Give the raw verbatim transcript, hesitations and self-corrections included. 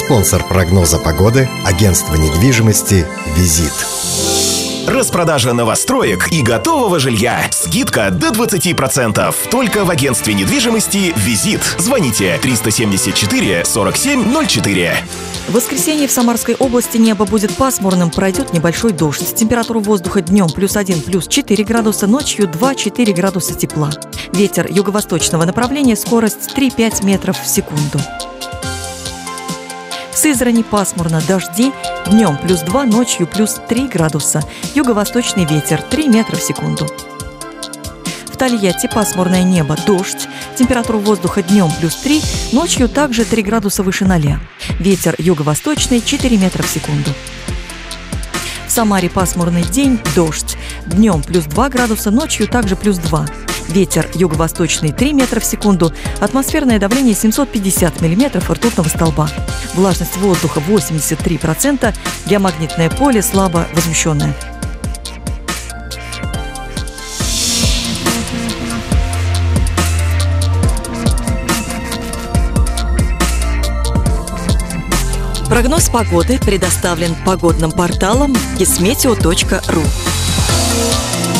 Спонсор прогноза погоды – агентство недвижимости «Визит». Распродажа новостроек и готового жилья. Скидка до двадцати процентов. Только в агентстве недвижимости «Визит». Звоните триста семьдесят четыре сорок семь ноль четыре. В воскресенье в Самарской области небо будет пасмурным, пройдет небольшой дождь. Температура воздуха днем плюс один, плюс четыре градуса, ночью два-четыре градуса тепла. Ветер юго-восточного направления, скорость три-пять метров в секунду. В Сызрани пасмурно, дожди, днем плюс два, ночью плюс три градуса. Юго-восточный ветер три метра в секунду. В Тольятти пасмурное небо, дождь. Температура воздуха днем плюс три, ночью также три градуса выше ноля. Ветер юго-восточный четыре метра в секунду. В Самаре пасмурный день, дождь. Днем плюс два градуса, ночью также плюс два. Ветер юго-восточный три метра в секунду. Атмосферное давление семьсот пятьдесят миллиметров ртутного столба. Влажность воздуха восемьдесят три процента. Геомагнитное поле слабо возмущенное. Прогноз погоды предоставлен погодным порталом кисметео точка ру.